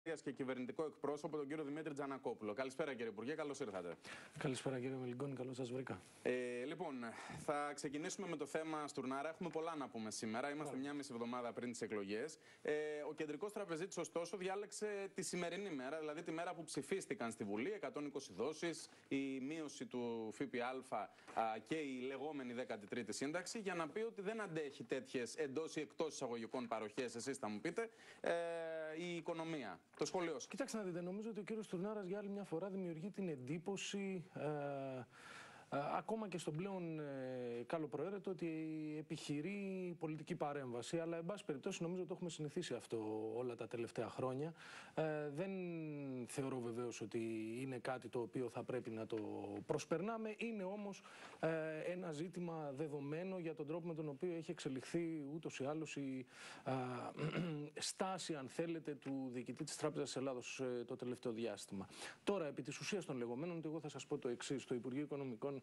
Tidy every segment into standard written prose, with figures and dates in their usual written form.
Και κυβερνητικό εκπρόσωπο, τον κύριο Δημήτρη Τζανακόπουλο. Καλησπέρα, κύριε Υπουργέ, καλώς ήρθατε. Καλησπέρα, κύριε Μελιγκόνη, καλώς σας βρήκα. Λοιπόν, θα ξεκινήσουμε με το θέμα Στουρνάρα. Έχουμε πολλά να πούμε σήμερα. Είμαστε μια μισή εβδομάδα πριν τις εκλογές. Ο κεντρικός τραπεζίτης, ωστόσο, διάλεξε τη σημερινή μέρα, δηλαδή τη μέρα που ψηφίστηκαν στη Βουλή, 120 δόσεις, η μείωση του ΦΠΑ και η λεγόμενη 13η σύνταξη, για να πει ότι δεν αντέχει τέτοιες εντός ή εκτός εισαγωγικών παροχές, εσείς θα μου πείτε, η οικονομία. Το σχολείο σας. Κοιτάξτε να δείτε, νομίζω ότι ο κύριος Στουρνάρας για άλλη μια φορά δημιουργεί την εντύπωση, ακόμα και στον πλέον καλοπροαίρετο, ότι επιχειρεί πολιτική παρέμβαση. Αλλά, εν πάση περιπτώσει, νομίζω ότι έχουμε συνηθίσει αυτό όλα τα τελευταία χρόνια. Δεν θεωρώ βεβαίως ότι είναι κάτι το οποίο θα πρέπει να το προσπερνάμε. Είναι όμως ένα ζήτημα δεδομένο για τον τρόπο με τον οποίο έχει εξελιχθεί ούτως ή άλλως η στάση, αν θέλετε, του διοικητή της Τράπεζας της Ελλάδος το τελευταίο διάστημα. Τώρα, επί της ουσίας των λεγόμενων, εγώ θα σας πω το εξής. Το Υπουργείο Οικονομικών,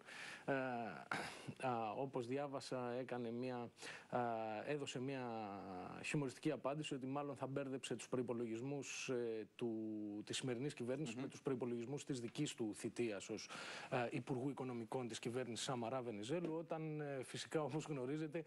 όπως διάβασα, έδωσε μια χιουμοριστική απάντηση ότι μάλλον θα μπέρδεψε τους προϋπολογισμούς της σημερινής κυβέρνησης με τους προϋπολογισμούς της δικής του θητείας ως Υπουργού Οικονομικών της κυβέρνησης Σαμαρά Βενιζέλου, όταν φυσικά, όπως γνωρίζετε,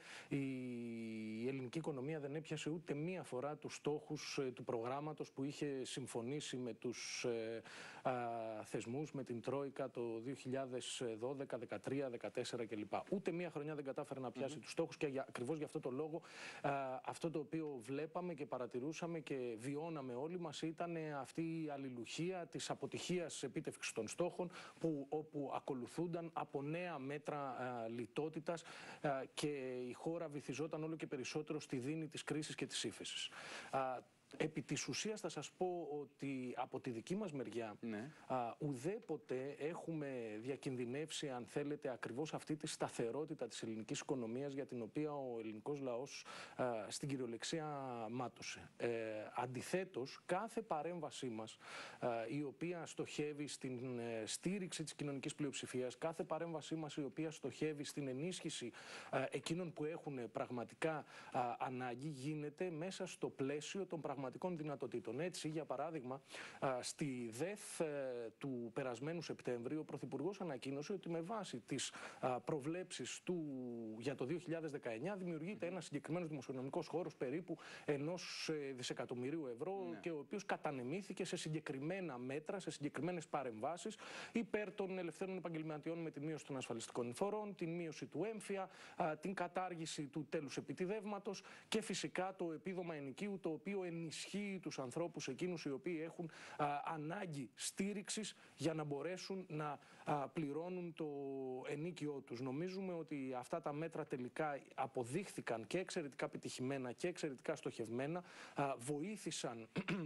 η ελληνική οικονομία δεν έπιασε ούτε μία φορά τους στόχους του προγράμματος που είχε συμφωνήσει με τους θεσμούς, με την Τρόικα το 2012, 2013, 2014 κλπ. Ούτε μία χρονιά δεν κατάφερε να πιάσει τους στόχους και ακριβώς γι' αυτό το λόγο αυτό το οποίο βλέπαμε και παρατηρούσαμε και βιώναμε όλοι μας ήταν αυτή η αλληλουχία της αποτυχίας επίτευξης των στόχων, όπου ακολουθούνταν από νέα μέτρα λιτότητας και η χώρα βυθιζόταν όλο και περισσότερο στη δίνη της κρίσης και της ύφεσης. Επί της ουσίας θα σας πω ότι από τη δική μας μεριά ουδέποτε έχουμε διακινδυνεύσει, αν θέλετε, ακριβώς αυτή τη σταθερότητα της ελληνικής οικονομίας, για την οποία ο ελληνικός λαός στην κυριολεξία μάτωσε. Αντιθέτως, κάθε παρέμβασή μας η οποία στοχεύει στην στήριξη της κοινωνικής πλειοψηφίας, κάθε παρέμβασή μας η οποία στοχεύει στην ενίσχυση εκείνων που έχουν πραγματικά ανάγκη, γίνεται μέσα στο πλαίσιο των πραγματικών δυνατοτήτων. Έτσι, για παράδειγμα, στη ΔΕΘ του περασμένου Σεπτέμβριου, ο Πρωθυπουργός ανακοίνωσε ότι με βάση τις προβλέψεις του για το 2019 δημιουργείται ένας συγκεκριμένος δημοσιονομικός χώρος περίπου 1 δισεκατομμυρίου ευρώ, και ο οποίος κατανεμήθηκε σε συγκεκριμένα μέτρα, σε συγκεκριμένες παρεμβάσεις υπέρ των ελευθέρων επαγγελματιών, με τη μείωση των ασφαλιστικών εισφορών, την μείωση του έμφυα, την κατάργηση του τέλους επιτιδεύματος και φυσικά το επίδομα ενοικίου, το οποίο ενισχύει τους ανθρώπους εκείνους οι οποίοι έχουν ανάγκη στήριξης για να μπορέσουν να πληρώνουν το ενίκιό τους. Νομίζουμε ότι αυτά τα μέτρα τελικά αποδείχθηκαν και εξαιρετικά επιτυχημένα και εξαιρετικά στοχευμένα, βοήθησαν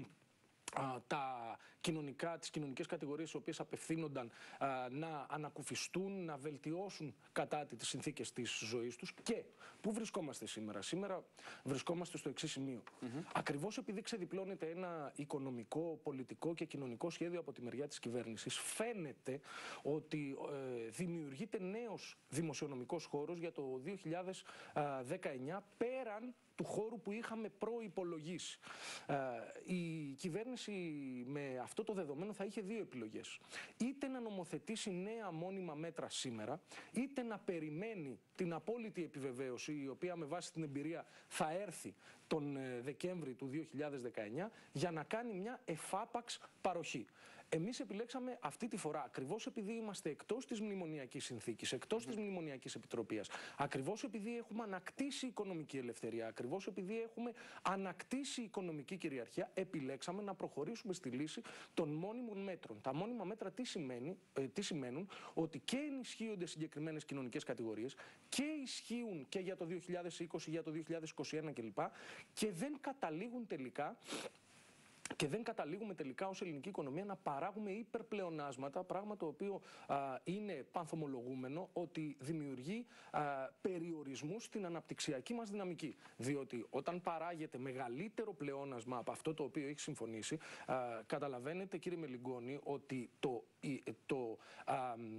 τις κοινωνικές κατηγορίες οι οποίες απευθύνονταν να ανακουφιστούν, να βελτιώσουν κατά τις συνθήκες της ζωής τους. Και πού βρισκόμαστε σήμερα? Σήμερα βρισκόμαστε στο εξής σημείο. Ακριβώς επειδή ξεδιπλώνεται ένα οικονομικό, πολιτικό και κοινωνικό σχέδιο από τη μεριά της κυβέρνησης, φαίνεται ότι δημιουργείται νέος δημοσιονομικός χώρος για το 2019 πέραν του χώρου που είχαμε προϋπολογίσει. Η κυβέρνηση με αυτό το δεδομένο θα είχε δύο επιλογές. Είτε να νομοθετήσει νέα μόνιμα μέτρα σήμερα, είτε να περιμένει την απόλυτη επιβεβαίωση, η οποία με βάση την εμπειρία θα έρθει τον Δεκέμβρη του 2019, για να κάνει μια εφάπαξ παροχή. Εμείς επιλέξαμε αυτή τη φορά, ακριβώς επειδή είμαστε εκτός της μνημονιακής συνθήκης, εκτός της μνημονιακής επιτροπίας, ακριβώς επειδή έχουμε ανακτήσει οικονομική ελευθερία, ακριβώς επειδή έχουμε ανακτήσει οικονομική κυριαρχία, επιλέξαμε να προχωρήσουμε στη λύση των μόνιμων μέτρων. Τα μόνιμα μέτρα τι σημαίνουν? Ότι και ενισχύονται συγκεκριμένες κοινωνικές κατηγορίες και ισχύουν και για το 2020, για το 2021 κλπ. Και δεν καταλήγουμε τελικά ως ελληνική οικονομία να παράγουμε υπερπλεονάσματα, πράγμα το οποίο είναι πανθομολογούμενο ότι δημιουργεί περιορισμούς στην αναπτυξιακή μας δυναμική. Διότι όταν παράγεται μεγαλύτερο πλεόνασμα από αυτό το οποίο έχει συμφωνήσει, καταλαβαίνετε, κύριε Μελιγκόνη, ότι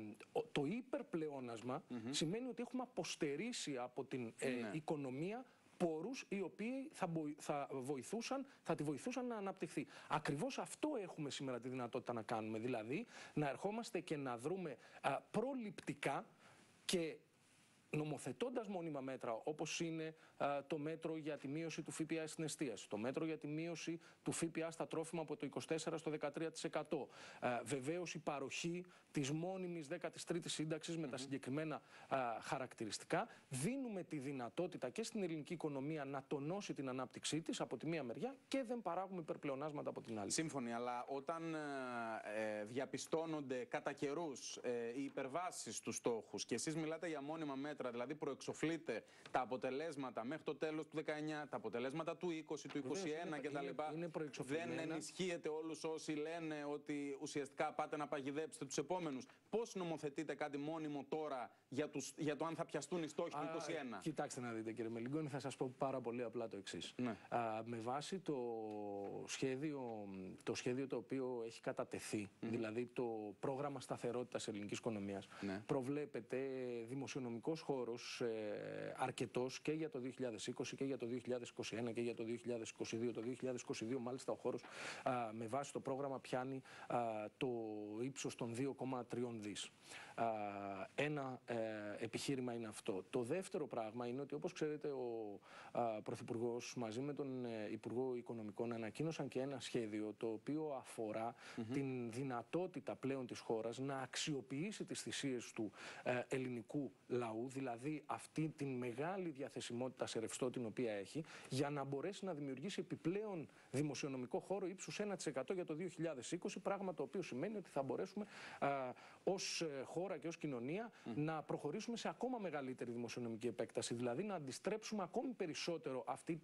το υπερπλεόνασμα σημαίνει ότι έχουμε αποστερήσει από την οικονομία πόρους οι οποίοι θα τη βοηθούσαν να αναπτυχθεί. Ακριβώς αυτό έχουμε σήμερα τη δυνατότητα να κάνουμε, δηλαδή να ερχόμαστε και να δρούμε προληπτικά και νομοθετώντας μόνιμα μέτρα, όπως είναι το μέτρο για τη μείωση του ΦΠΑ στην εστίαση, το μέτρο για τη μείωση του ΦΠΑ στα τρόφιμα από το 24% στο 13%. Βεβαίως η παροχή της μόνιμης 13ης σύνταξης με τα συγκεκριμένα χαρακτηριστικά. Δίνουμε τη δυνατότητα και στην ελληνική οικονομία να τονώσει την ανάπτυξή της από τη μία μεριά και δεν παράγουμε υπερπλεονάσματα από την άλλη. Σύμφωνοι, αλλά όταν διαπιστώνονται κατά καιρούς οι υπερβάσεις στους στόχους και εσείς μιλάτε για μόνιμα μέτρα, δηλαδή προεξοφλείτε τα αποτελέσματα μέχρι το τέλος του 19, τα αποτελέσματα του 20, του 21 κτλ. Δεν ενισχύεται όλους όσοι λένε ότι ουσιαστικά πάτε να παγιδέψετε τους επόμενους. Πώς νομοθετείτε κάτι μόνιμο τώρα για το αν θα πιαστούν οι στόχοι του 21? Κοιτάξτε να δείτε, κύριε Μελιγκόνη, θα σας πω πάρα πολύ απλά το εξής. Ναι. Με βάση το σχέδιο το οποίο έχει κατατεθεί, δηλαδή το πρόγραμμα σταθερότητας ελληνικής οικονομίας, προβλέπεται δημοσιονομικός χώρος αρκετός και για το 2020 και για το 2021 και για το 2022. Το 2022 μάλιστα ο χώρος με βάση το πρόγραμμα πιάνει το ύψος των 2,3 δις. Ένα επιχείρημα είναι αυτό. Το δεύτερο πράγμα είναι ότι, όπως ξέρετε, ο Πρωθυπουργός μαζί με τον Υπουργό Οικονομικών ανακοίνωσαν και ένα σχέδιο το οποίο αφορά την δυνατότητα πλέον της χώρας να αξιοποιήσει τις θυσίες του ελληνικού λαού, δηλαδή αυτή την μεγάλη διαθεσιμότητα σε ρευστό την οποία έχει, για να μπορέσει να δημιουργήσει επιπλέον δημοσιονομικό χώρο ύψους 1% για το 2020, πράγμα το οποίο σημαίνει ότι θα μπορέσουμε ως χώρα και ως κοινωνία να προχωρήσουμε σε ακόμα μεγαλύτερη δημοσιονομική επέκταση, δηλαδή να αντιστρέψουμε ακόμη περισσότερο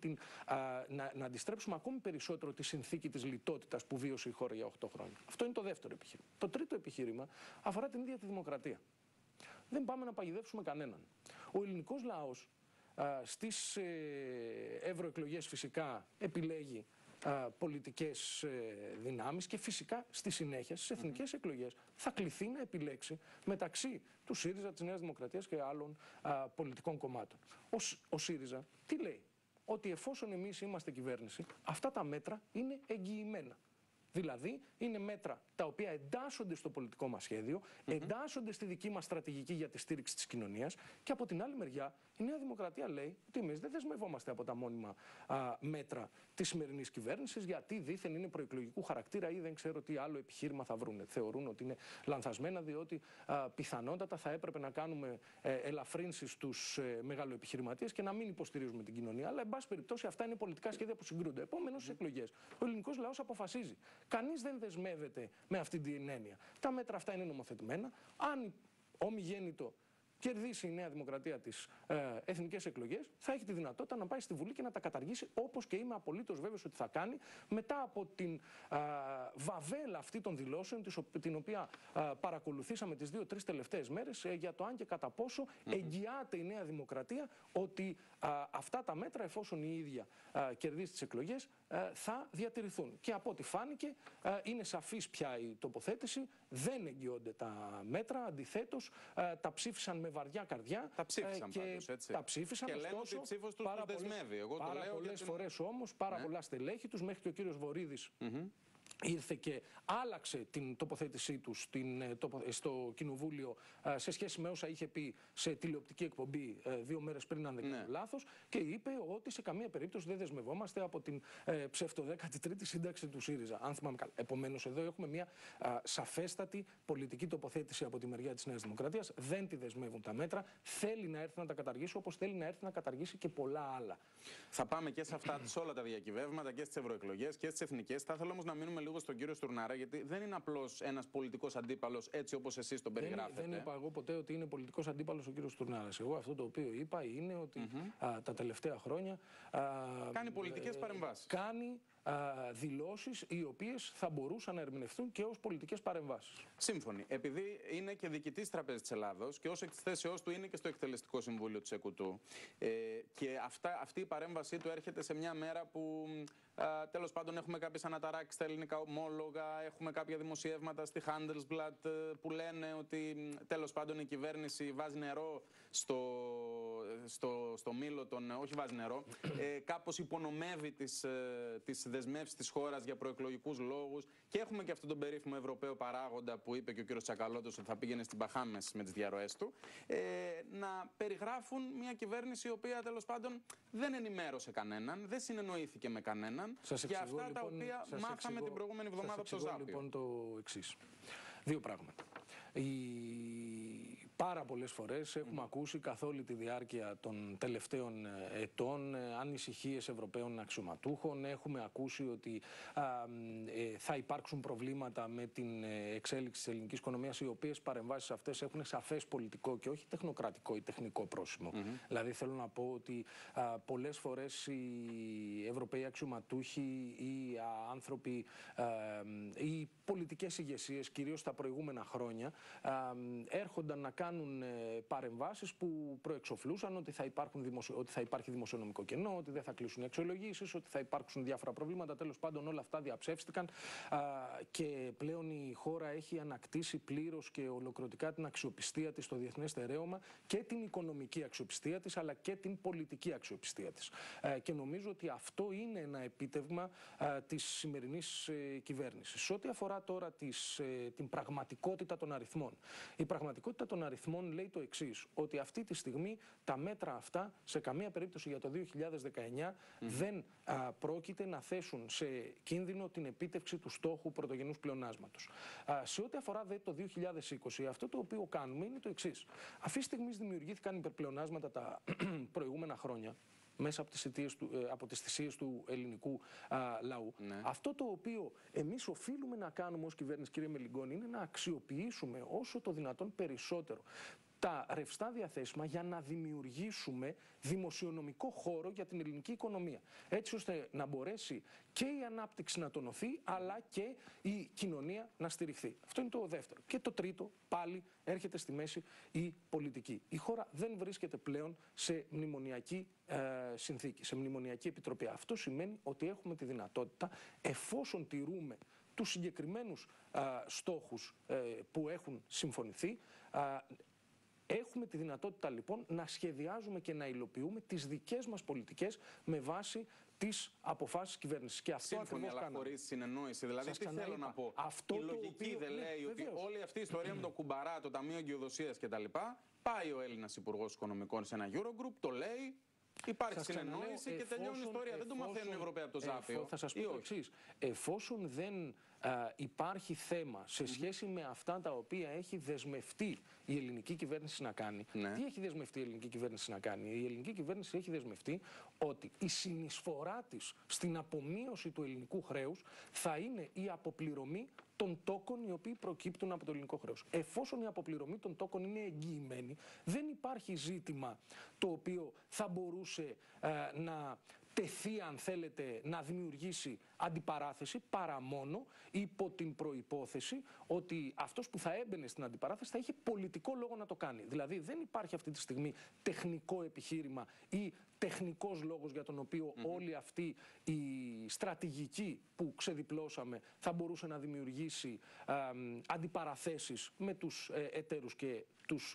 να αντιστρέψουμε ακόμη περισσότερο τη συνθήκη της λιτότητας που βίωσε η χώρα για 8 χρόνια. Αυτό είναι το δεύτερο επιχείρημα. Το τρίτο επιχείρημα αφορά την ίδια τη δημοκρατία. Δεν πάμε να παγιδεύσουμε κανέναν. Ο ελληνικός λαός στις ευρωεκλογές φυσικά επιλέγει πολιτικές δυνάμεις και φυσικά στη συνέχεια στις εθνικές εκλογές θα κληθεί να επιλέξει μεταξύ του ΣΥΡΙΖΑ, της Νέας Δημοκρατίας και άλλων πολιτικών κομμάτων. Ο ΣΥΡΙΖΑ τι λέει? Ότι εφόσον εμείς είμαστε κυβέρνηση, αυτά τα μέτρα είναι εγγυημένα. Δηλαδή, είναι μέτρα τα οποία εντάσσονται στο πολιτικό μας σχέδιο, εντάσσονται στη δική μας στρατηγική για τη στήριξη της κοινωνίας και από την άλλη μεριά η Νέα Δημοκρατία λέει ότι εμείς δεν δεσμευόμαστε από τα μόνιμα μέτρα της σημερινής κυβέρνησης, γιατί δήθεν είναι προεκλογικού χαρακτήρα ή δεν ξέρω τι άλλο επιχείρημα θα βρούνε. Θεωρούν ότι είναι λανθασμένα, διότι πιθανότατα θα έπρεπε να κάνουμε ελαφρύνσεις στους μεγαλοεπιχειρηματίες και να μην υποστηρίζουμε την κοινωνία. Αλλά, εν πάση περιπτώσει, αυτά είναι πολιτικά σχέδια που συγκρούνται. Επομένως, στις εκλογές ο ελληνικός λαός αποφασίζει. Κανείς δεν δεσμεύεται με αυτή την έννοια. Τα μέτρα αυτά είναι νομοθετημένα. Αν ομιγέννητο κερδίσει η Νέα Δημοκρατία τις εθνικές εκλογές, θα έχει τη δυνατότητα να πάει στη Βουλή και να τα καταργήσει, όπως και είμαι απολύτως βέβαιος ότι θα κάνει, μετά από την βαβέλα αυτή των δηλώσεων, την οποία παρακολουθήσαμε τις 2-3 τελευταίες μέρες, για το αν και κατά πόσο εγγυάται η Νέα Δημοκρατία ότι αυτά τα μέτρα, εφόσον η ίδια κερδίσει τις εκλογές, θα διατηρηθούν. Και από ό,τι φάνηκε, είναι σαφής πια η τοποθέτηση, δεν εγγυώνται τα μέτρα, αντιθέτως τα ψήφισαν με βαριά καρδιά. Τα ψήφισαν πάντως, έτσι. Τα ψήφισαν, και λένε ότι η ψήφος τους δεσμεύει. Εγώ το λέω πολλές φορές όμως, πάρα πολλά στελέχη τους, μέχρι και ο κύριος Βορίδης ήρθε και άλλαξε την τοποθέτησή του στο Κοινοβούλιο σε σχέση με όσα είχε πει σε τηλεοπτική εκπομπή 2 μέρες πριν, αν δεν κάνω λάθος, και είπε ότι σε καμία περίπτωση δεν δεσμευόμαστε από την ψευτο 13η σύνταξη του ΣΥΡΙΖΑ, αν θυμάμαι καλά. Επομένως, εδώ έχουμε μια σαφέστατη πολιτική τοποθέτηση από τη μεριά της Νέας Δημοκρατίας. Δεν τη δεσμεύουν τα μέτρα. Θέλει να έρθει να τα καταργήσει, όπως θέλει να έρθει να καταργήσει και πολλά άλλα. Θα πάμε και σε αυτά, σε όλα τα διακυβεύματα, και στις ευρωεκλογές και στις εθνικές. Θα ήθελα όμως να μείνουμε λίγο στον κύριο Στουρνάρα, γιατί δεν είναι απλώς ένας πολιτικός αντίπαλος έτσι όπως εσείς τον περιγράφετε. Δεν είπα εγώ ποτέ ότι είναι πολιτικός αντίπαλος ο κύριος Στουρνάρας. Εγώ αυτό το οποίο είπα είναι ότι τα τελευταία χρόνια κάνει πολιτικές παρεμβάσεις. Κάνει δηλώσεις οι οποίες θα μπορούσαν να ερμηνευτούν και ως πολιτικές παρεμβάσεις. Σύμφωνοι. Επειδή είναι και διοικητής Τραπέζης της Ελλάδος και ως εκ της θέσεώς του είναι και στο εκτελεστικό συμβούλιο της ΕΚΟΥΤΟΥ, και αυτή η παρέμβασή του έρχεται σε μια μέρα που Τέλος πάντων, έχουμε κάποιες αναταράξεις στα ελληνικά ομόλογα, έχουμε κάποια δημοσιεύματα στη Handelsblatt που λένε ότι τέλος πάντων η κυβέρνηση βάζει νερό στο μήλο των. Όχι βάζει νερό, κάπως υπονομεύει τις δεσμεύσεις της χώρας για προεκλογικούς λόγους. Και έχουμε και αυτόν τον περίφημο Ευρωπαίο παράγοντα που είπε και ο κύριος Τσακαλώτος ότι θα πήγαινε στην Μπαχάμες με τις διαρροές του. Να περιγράφουν μια κυβέρνηση η οποία τέλος πάντων δεν ενημέρωσε κανέναν, δεν συνεννοήθηκε με κανέναν για αυτά τα οποία μάθαμε την προηγούμενη εβδομάδα από το Ζάπιο. Λοιπόν, το εξής. Δύο πράγματα. Πάρα πολλές φορές έχουμε ακούσει καθ' όλη τη διάρκεια των τελευταίων ετών ανησυχίες Ευρωπαίων αξιωματούχων. Έχουμε ακούσει ότι θα υπάρξουν προβλήματα με την εξέλιξη της ελληνικής οικονομίας, οι οποίες παρεμβάσεις αυτές έχουν σαφές πολιτικό και όχι τεχνοκρατικό ή τεχνικό πρόσημο. Δηλαδή θέλω να πω ότι πολλές φορές οι Ευρωπαίοι αξιωματούχοι ή άνθρωποι ή πολιτικές ηγεσίες, κυρίως τα προηγούμενα χρόνια, έρχονταν να κάνουν παρεμβάσεις που προεξοφλούσαν ότι θα υπάρχει δημοσιονομικό κενό, ότι δεν θα κλείσουν οι αξιολογήσεις, ότι θα υπάρξουν διάφορα προβλήματα. Τέλος πάντων, όλα αυτά διαψεύστηκαν και πλέον η χώρα έχει ανακτήσει πλήρως και ολοκληρωτικά την αξιοπιστία της στο διεθνές στερέωμα και την οικονομική αξιοπιστία της, αλλά και την πολιτική αξιοπιστία της. Και νομίζω ότι αυτό είναι ένα επίτευγμα της σημερινής κυβέρνησης. Ό,τι αφορά τώρα την πραγματικότητα των αριθμών. Η πραγματικότητα των αριθμών λέει το εξής, ότι αυτή τη στιγμή τα μέτρα αυτά σε καμία περίπτωση για το 2019 δεν πρόκειται να θέσουν σε κίνδυνο την επίτευξη του στόχου πρωτογενούς πλεονάσματος. Σε ό,τι αφορά το 2020, αυτό το οποίο κάνουμε είναι το εξής. Αυτή τη στιγμή δημιουργήθηκαν υπερπλεονάσματα τα προηγούμενα χρόνια μέσα από τις θυσίες του ελληνικού λαού. Ναι. Αυτό το οποίο εμείς οφείλουμε να κάνουμε ως κυβέρνηση, κύριε Μελιγγώνη, είναι να αξιοποιήσουμε όσο το δυνατόν περισσότερο τα ρευστά διαθέσιμα για να δημιουργήσουμε δημοσιονομικό χώρο για την ελληνική οικονομία. Έτσι ώστε να μπορέσει και η ανάπτυξη να τονωθεί, αλλά και η κοινωνία να στηριχθεί. Αυτό είναι το δεύτερο. Και το τρίτο, πάλι έρχεται στη μέση η πολιτική. Η χώρα δεν βρίσκεται πλέον σε μνημονιακή συνθήκη, σε μνημονιακή επιτροπή. Αυτό σημαίνει ότι έχουμε τη δυνατότητα, εφόσον τηρούμε τους συγκεκριμένους στόχους που έχουν συμφωνηθεί, έχουμε τη δυνατότητα λοιπόν να σχεδιάζουμε και να υλοποιούμε τις δικές μας πολιτικές με βάση τις αποφάσεις κυβέρνησης. Και αυτό σύμφωνοι, αλλά χωρίς συνεννόηση. Δηλαδή, τι θέλω να πω. Η λογική δεν λέει ότι όλη αυτή η ιστορία με το κουμπαρά, το Ταμείο Εγκυοδοσίας κτλ. Πάει ο Έλληνας Υπουργός Οικονομικών σε ένα Eurogroup, το λέει. Υπάρχει συνεννόηση και τελειώνει η ιστορία. Δεν το μαθαίνουν οι Ευρωπαίοι από το Ζάπιο. Θα σας πω το εξής. Εφόσον δεν υπάρχει θέμα σε σχέση με αυτά τα οποία έχει δεσμευτεί η ελληνική κυβέρνηση να κάνει. Ναι. Τι έχει δεσμευτεί η ελληνική κυβέρνηση να κάνει? Η ελληνική κυβέρνηση έχει δεσμευτεί ότι η συνεισφορά της στην απομείωση του ελληνικού χρέους θα είναι η αποπληρωμή των τόκων οι οποίοι προκύπτουν από το ελληνικό χρέος. Εφόσον η αποπληρωμή των τόκων είναι εγγυημένη, δεν υπάρχει ζήτημα το οποίο θα μπορούσε να τεθεί, αν θέλετε, να δημιουργήσει αντιπαράθεση, παρά μόνο υπό την προϋπόθεση ότι αυτός που θα έμπαινε στην αντιπαράθεση θα είχε πολιτικό λόγο να το κάνει. Δηλαδή δεν υπάρχει αυτή τη στιγμή τεχνικό επιχείρημα ή τεχνικός λόγος για τον οποίο όλη αυτή η στρατηγική που ξεδιπλώσαμε θα μπορούσε να δημιουργήσει αντιπαραθέσεις με τους εταίρους και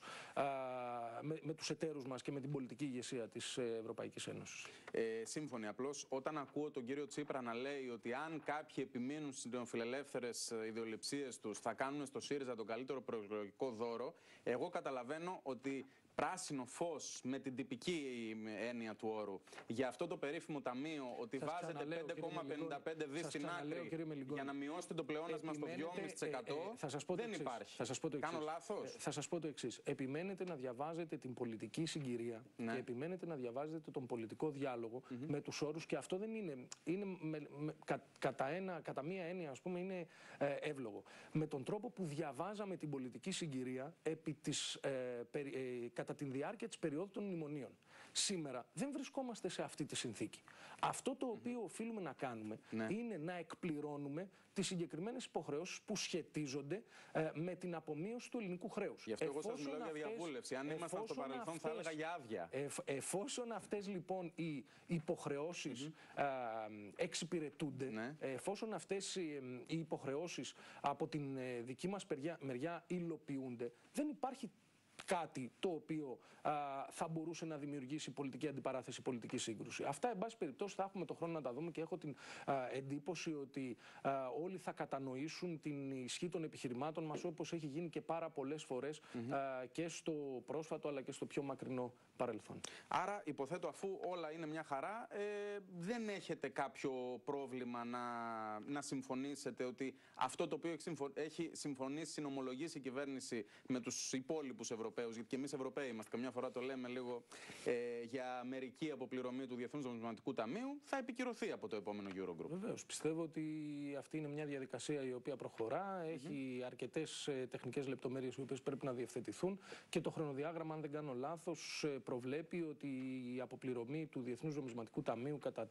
με τους εταίρους μας και με την πολιτική ηγεσία της Ευρωπαϊκής Ένωσης. Σύμφωνοι. Απλώς όταν ακούω τον κύριο Τσίπρα να λέει ότι αν κάποιοι επιμείνουν στις νεοφιλελεύθερες ιδεολειψίες τους θα κάνουν στο ΣΥΡΙΖΑ τον καλύτερο προεκλογικό δώρο, εγώ καταλαβαίνω ότι πράσινο φως με την τυπική έννοια του όρου για αυτό το περίφημο ταμείο, ότι βάζετε 5,55 δις στην άκρη για να μειώσετε το πλεόνασμα στο 2,5%, δεν υπάρχει. Κάνω λάθος? Θα σας πω το εξής. Επιμένετε να διαβάζετε την πολιτική συγκυρία και επιμένετε να διαβάζετε τον πολιτικό διάλογο με τους όρους, και αυτό δεν κατά μία έννοια, ας πούμε, είναι εύλογο. Με τον τρόπο που διαβάζαμε την πολιτική συγκυρία επί της κατά τη διάρκεια της περίοδου των μνημονίων. Σήμερα δεν βρισκόμαστε σε αυτή τη συνθήκη. Αυτό το οποίο οφείλουμε να κάνουμε είναι να εκπληρώνουμε τις συγκεκριμένες υποχρεώσεις που σχετίζονται με την απομείωση του ελληνικού χρέους. Γι' αυτό εγώ σας μιλάω για διαβούλευση. Αν ήμασταν στο παρελθόν θα έλεγα για άδεια. Εφόσον αυτές λοιπόν οι υποχρεώσεις εξυπηρετούνται, εφόσον αυτές οι υποχρεώσεις από την δική μας μεριά υλοποιούνται, δεν υπάρχει κάτι το οποίο θα μπορούσε να δημιουργήσει πολιτική αντιπαράθεση, πολιτική σύγκρουση. Αυτά, εν πάση περιπτώσει, θα έχουμε το χρόνο να τα δούμε και έχω την εντύπωση ότι όλοι θα κατανοήσουν την ισχύ των επιχειρημάτων μας, όπως έχει γίνει και πάρα πολλές φορές και στο πρόσφατο αλλά και στο πιο μακρινό παρελθόν. Άρα, υποθέτω, αφού όλα είναι μια χαρά, δεν έχετε κάποιο πρόβλημα να συμφωνήσετε ότι αυτό το οποίο έχει συμφωνήσει, συνομολογήσει η κυβέρνηση με τους υπόλοιπους Ευρωπαίους, γιατί και εμείς Ευρωπαίοι είμαστε, καμιά φορά το λέμε λίγο για μερική αποπληρωμή του Διεθνούς Νομισματικού Ταμείου, θα επικυρωθεί από το επόμενο Eurogroup. Βεβαίως. Πιστεύω ότι αυτή είναι μια διαδικασία η οποία προχωρά, έχει αρκετές τεχνικές λεπτομέρειες οι οποίες πρέπει να διευθετηθούν και το χρονοδιάγραμμα, αν δεν κάνω λάθος, προβλέπει ότι η αποπληρωμή του Διεθνούς Νομισματικού Ταμείου κατά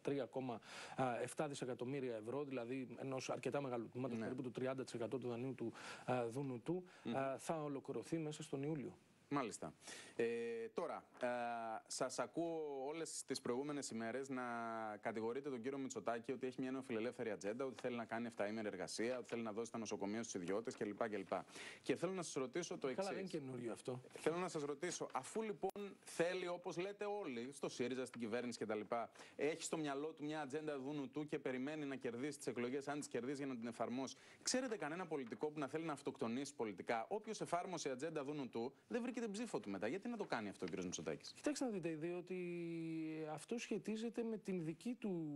3,7 δισεκατομμύρια ευρώ, δηλαδή ενός αρκετά μεγάλου τμήματος, περίπου του 30% του δανείου του Δούνου του, θα ολοκληρωθεί μέσα στον Ιούλιο. Μάλιστα. Τώρα, σας ακούω όλες τις προηγούμενες ημέρες να κατηγορείτε τον κύριο Μητσοτάκη ότι έχει μια νεοφιλελεύθερη ατζέντα, ότι θέλει να κάνει 7ημερη εργασία, ότι θέλει να δώσει τα νοσοκομεία στους ιδιώτες κλπ. Και θέλω να σας ρωτήσω το εξής. Καλά, δεν είναι καινούριο αυτό. Θέλω να σας ρωτήσω, αφού λοιπόν θέλει, όπως λέτε όλοι, στο ΣΥΡΙΖΑ, στην κυβέρνηση κτλ., έχει στο μυαλό του μια ατζέντα Δούνου του και περιμένει να κερδίσει τις εκλογές, αν τις κερδίσει, για να την εφαρμόσει. Ξέρετε κανένα πολιτικό που να θέλει να αυτοκτονήσει πολιτικά? Όποιος εφάρμοσε η ατζέντα Δούνου του δεν βρήκε την ψήφο του μετά. Γιατί να το κάνει αυτό ο κ. Μητσοτάκης? Κοιτάξτε να δείτε, διότι αυτό σχετίζεται με την δική του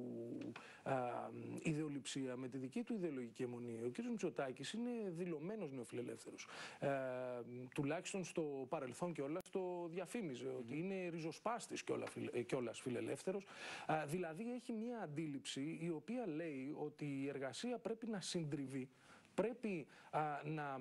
ιδεολειψία, με τη δική του ιδεολογική αιμονή. Ο κ. Μητσοτάκης είναι δηλωμένος νεοφιλελεύθερος. Τουλάχιστον στο παρελθόν κιόλας το διαφήμιζε ότι είναι ριζοσπάστης κιόλας φιλελεύθερος. Δηλαδή έχει μια αντίληψη η οποία λέει ότι η εργασία πρέπει να συντριβεί, πρέπει να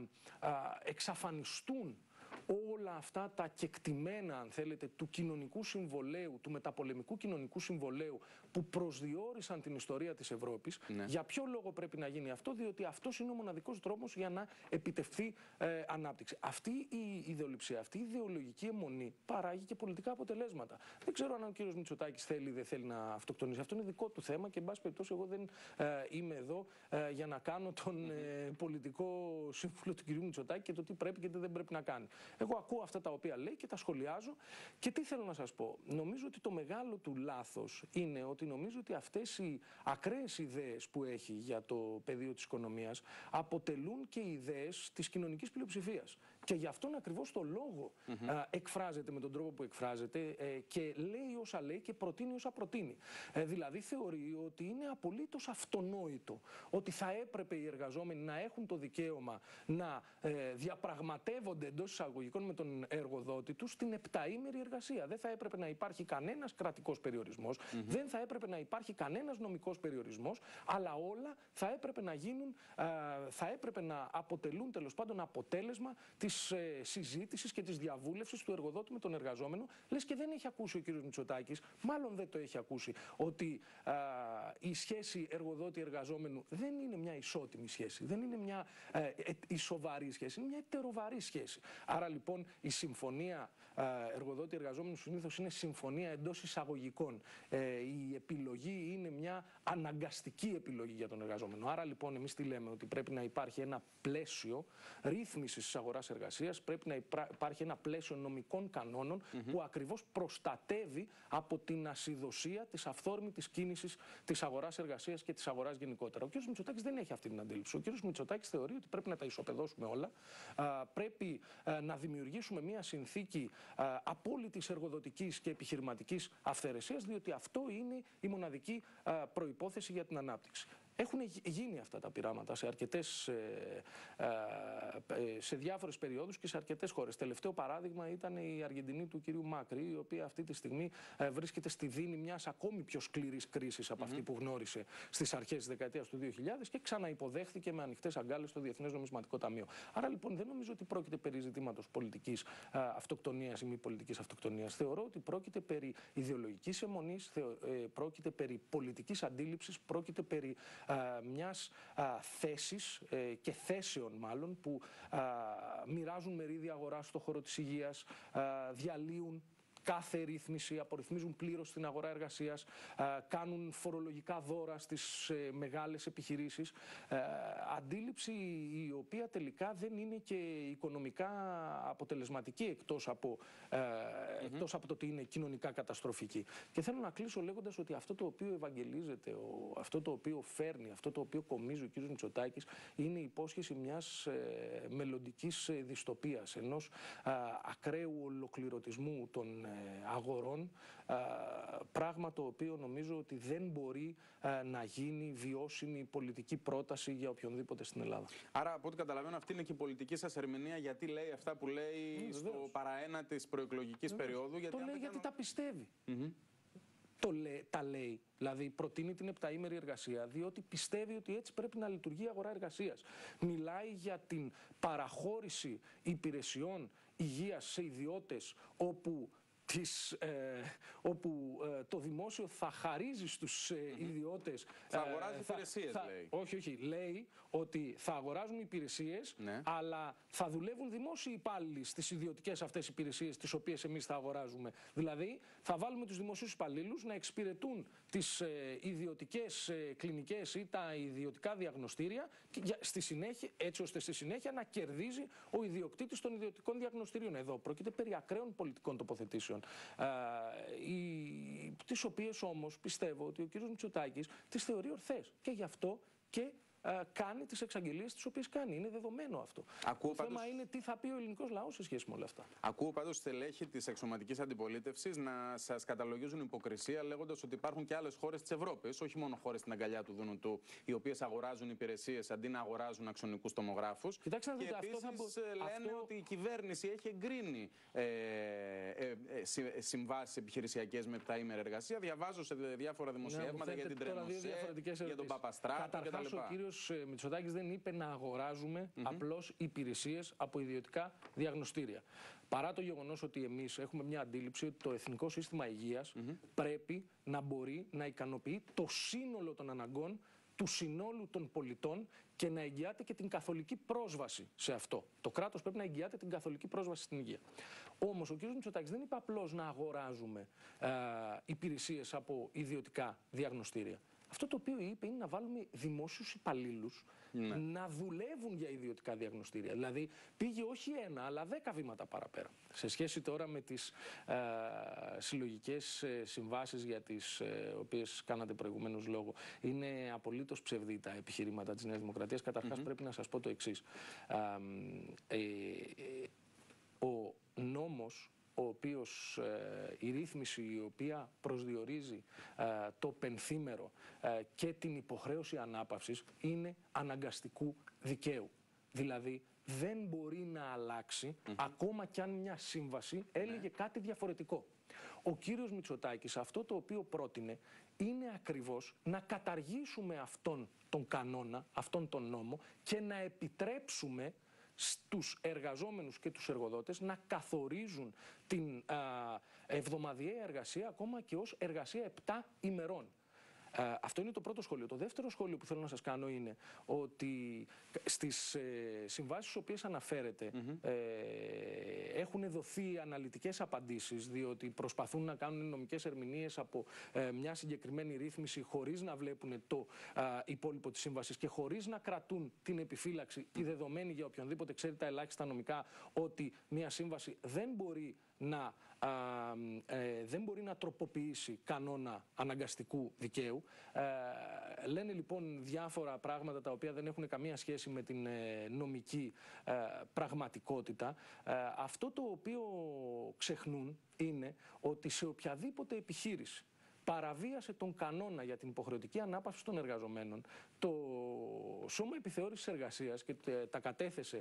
εξαφανιστούν όλα αυτά τα κεκτημένα, αν θέλετε, του κοινωνικού συμβολέου, του μεταπολεμικού κοινωνικού συμβολέου που προσδιορίσαν την ιστορία της Ευρώπης. Για ποιο λόγο πρέπει να γίνει αυτό? Διότι αυτός είναι ο μοναδικός τρόπος για να επιτευχθεί ανάπτυξη. Αυτή η ιδεολειψία, αυτή η ιδεολογική αιμονή παράγει και πολιτικά αποτελέσματα. Δεν ξέρω αν ο κύριος Μητσοτάκης θέλει ή δεν θέλει να αυτοκτονήσει. Αυτό είναι δικό του θέμα και, εν πάση περιπτώσει, εγώ δεν είμαι εδώ για να κάνω τον πολιτικό σύμβουλο του κυρίου Μητσοτάκη και το τι πρέπει και τι δεν πρέπει να κάνει. Εγώ ακούω αυτά τα οποία λέει και τα σχολιάζω και τι θέλω να σας πω. Νομίζω ότι το μεγάλο του λάθος είναι ότι νομίζω ότι αυτές οι ακραίες ιδέες που έχει για το πεδίο της οικονομίας αποτελούν και ιδέες της κοινωνικής πλειοψηφίας. Και γι' αυτόν ακριβώς το λόγο εκφράζεται με τον τρόπο που εκφράζεται και λέει όσα λέει και προτείνει όσα προτείνει. Δηλαδή θεωρεί ότι είναι απολύτως αυτονόητο ότι θα έπρεπε οι εργαζόμενοι να έχουν το δικαίωμα να διαπραγματεύονται εντός εισαγωγικών με τον εργοδότη τους την 7ημερη εργασία. Δεν θα έπρεπε να υπάρχει κανένας κρατικός περιορισμός, δεν θα έπρεπε να υπάρχει κανένας νομικός περιορισμός, αλλά όλα θα έπρεπε να γίνουν, θα έπρεπε να αποτελούν τέλος πάντων αποτέλεσμα της συζήτησης και της διαβούλευσης του εργοδότη με τον εργαζόμενο. Λες και δεν έχει ακούσει ο κ. Μητσοτάκης, μάλλον δεν το έχει ακούσει, ότι η σχέση εργοδότη-εργαζόμενου δεν είναι μια ισότιμη σχέση, δεν είναι μια ισοβαρή σχέση, είναι μια ετεροβαρή σχέση. Άρα λοιπόν η συμφωνία εργοδότη-εργαζόμενου συνήθως είναι συμφωνία εντός εισαγωγικών. Η επιλογή είναι μια αναγκαστική επιλογή για τον εργαζόμενο. Άρα λοιπόν εμείς τι λέμε? Ότι πρέπει να υπάρχει ένα πλαίσιο ρύθμισης της αγοράς εργασίας, πρέπει να υπάρχει ένα πλαίσιο νομικών κανόνων που ακριβώς προστατεύει από την ασυδοσία της αυθόρμητης κίνησης της αγοράς εργασίας και της αγοράς γενικότερα. Ο κ. Μητσοτάκης δεν έχει αυτή την αντίληψη. Ο κ. Μητσοτάκης θεωρεί ότι πρέπει να τα ισοπεδώσουμε όλα, πρέπει να δημιουργήσουμε μια συνθήκη απόλυτης εργοδοτικής και επιχειρηματικής αυθαιρεσίας, διότι αυτό είναι η μοναδική προϋπόθεση για την ανάπτυξη. Έχουν γίνει αυτά τα πειράματα σε διάφορες περιόδους και σε αρκετές χώρες. Τελευταίο παράδειγμα ήταν η Αργεντινή του κυρίου Μάκρη, η οποία αυτή τη στιγμή βρίσκεται στη δίνη μιας ακόμη πιο σκληρής κρίσης από αυτή που γνώρισε στις αρχές της δεκαετίας του 2000 και ξαναυποδέχθηκε με ανοιχτές αγκάλες στο Διεθνές Νομισματικό Ταμείο. Άρα λοιπόν δεν νομίζω ότι πρόκειται περί ζητήματος πολιτικής αυτοκτονίας ή μη πολιτικής αυτοκτονίας. Θεωρώ ότι πρόκειται περί ιδεολογικής αιμονής, πρόκειται περί πολιτικής αντίληψης, πρόκειται περί μιας θέσης και θέσεων μάλλον που μοιράζουν μερίδια αγοράς στον χώρο της υγείας, διαλύουν κάθε ρύθμιση, απορριθμίζουν πλήρως την αγορά εργασίας, κάνουν φορολογικά δώρα στις μεγάλες επιχειρήσεις. Αντίληψη η οποία τελικά δεν είναι και οικονομικά αποτελεσματική εκτός από το ότι είναι κοινωνικά καταστροφική. Και θέλω να κλείσω λέγοντας ότι αυτό το οποίο ευαγγελίζεται, αυτό το οποίο φέρνει, αυτό το οποίο κομίζει ο κ. Μητσοτάκης είναι η υπόσχεση μιας μελλοντικής δυστοπίας, ενός ακραίου ολοκληρωτισμού των αγορών, πράγμα το οποίο νομίζω ότι δεν μπορεί να γίνει βιώσιμη πολιτική πρόταση για οποιονδήποτε στην Ελλάδα. Άρα, από ό,τι καταλαβαίνω, αυτή είναι και η πολιτική σας ερμηνεία, γιατί λέει αυτά που λέει στο παραένα της προεκλογικής περίοδου. Γιατί γιατί τα πιστεύει. Τα λέει, δηλαδή προτείνει την επταήμερη εργασία, διότι πιστεύει ότι έτσι πρέπει να λειτουργεί η αγορά εργασίας. Μιλάει για την παραχώρηση υπηρεσιών υγείας σε ιδιώτες, όπου το δημόσιο θα χαρίζει στους ιδιώτες. Θα αγοράζει υπηρεσίες, λέει. Όχι. Λέει ότι θα αγοράζουν υπηρεσίες, αλλά θα δουλεύουν δημόσιοι υπάλληλοι στις ιδιωτικές αυτές υπηρεσίες, τις οποίες εμείς θα αγοράζουμε. Δηλαδή, θα βάλουμε τους δημοσίους υπαλλήλους να εξυπηρετούν τις ιδιωτικές κλινικές ή τα ιδιωτικά διαγνωστήρια, έτσι ώστε στη συνέχεια να κερδίζει ο ιδιοκτήτης των ιδιωτικών διαγνωστήριων. Εδώ πρόκειται περί ακραίων πολιτικών τοποθετήσεων, τις οποίες όμως πιστεύω ότι ο κ. Μητσοτάκης τις θεωρεί ορθές και γι' αυτό και κάνει τις εξαγγελίες τις οποίες κάνει. Είναι δεδομένο αυτό. Το θέμα είναι τι θα πει ο ελληνικός λαός σε σχέση με όλα αυτά. Ακούω πάντως στελέχη της εξωματικής αντιπολίτευσης να σας καταλογίζουν υποκρισία, λέγοντας ότι υπάρχουν και άλλες χώρες της Ευρώπης, όχι μόνο χώρες στην αγκαλιά του Δούνου του, οι οποίες αγοράζουν υπηρεσίες αντί να αγοράζουν αξονικούς τομογράφους. Κοιτάξτε να δείτε, και επίσης λένε ότι η κυβέρνηση έχει εγκρίνει συμβάσεις επιχειρησιακές με επταήμερη εργασία. Διαβάζω σε διάφορα δημοσιεύματα για την Τρενοσέ, για τον Παπαστράτο κτλ. Ο Μητσοτάκης δεν είπε να αγοράζουμε απλώς υπηρεσίες από ιδιωτικά διαγνωστήρια. Παρά το γεγονός ότι εμείς έχουμε μια αντίληψη ότι το εθνικό σύστημα υγείας πρέπει να μπορεί να ικανοποιεί το σύνολο των αναγκών του συνόλου των πολιτών και να εγγυάται και την καθολική πρόσβαση σε αυτό. Το κράτος πρέπει να εγγυάται την καθολική πρόσβαση στην υγεία. Όμως ο κ. Μητσοτάκης δεν είπε απλώς να αγοράζουμε υπηρεσίες από ιδιωτικά διαγνωστήρια. Αυτό το οποίο είπε είναι να βάλουμε δημόσιους υπαλλήλους να δουλεύουν για ιδιωτικά διαγνωστήρια. Δηλαδή πήγε όχι 1 αλλά 10 βήματα παραπέρα. Σε σχέση τώρα με τις συλλογικές συμβάσεις για τις οποίες κάνατε προηγουμένως λόγο, είναι απολύτως ψευδή τα επιχειρήματα της Νέας Δημοκρατίας. Καταρχάς πρέπει να σας πω το εξής. Ο νόμος, η ρύθμιση η οποία προσδιορίζει το πενθήμερο και την υποχρέωση ανάπαυσης είναι αναγκαστικού δικαίου. Δηλαδή δεν μπορεί να αλλάξει ακόμα κι αν μια σύμβαση έλεγε κάτι διαφορετικό. Ο κύριος Μητσοτάκης αυτό το οποίο πρότεινε είναι ακριβώς να καταργήσουμε αυτόν τον κανόνα, αυτόν τον νόμο και να επιτρέψουμε στους εργαζόμενους και τους εργοδότες να καθορίζουν την εβδομαδιαία εργασία ακόμα και ως εργασία 7 ημερών. Αυτό είναι το πρώτο σχόλιο. Το δεύτερο σχόλιο που θέλω να σας κάνω είναι ότι στις συμβάσεις στις οποίες αναφέρεται έχουν δοθεί αναλυτικές απαντήσεις, διότι προσπαθούν να κάνουν νομικές ερμηνείες από μια συγκεκριμένη ρύθμιση χωρίς να βλέπουν το υπόλοιπο της σύμβασης και χωρίς να κρατούν την επιφύλαξη τη δεδομένη για οποιονδήποτε ξέρει τα ελάχιστα νομικά ότι μια σύμβαση δεν μπορεί να τροποποιήσει κανόνα αναγκαστικού δικαίου. Λένε λοιπόν διάφορα πράγματα τα οποία δεν έχουν καμία σχέση με την νομική πραγματικότητα. Αυτό το οποίο ξεχνούν είναι ότι σε οποιαδήποτε επιχείρηση παραβίασε τον κανόνα για την υποχρεωτική ανάπαυση των εργαζομένων. Το Σώμα Επιθεώρησης Εργασίας, και τα κατέθεσε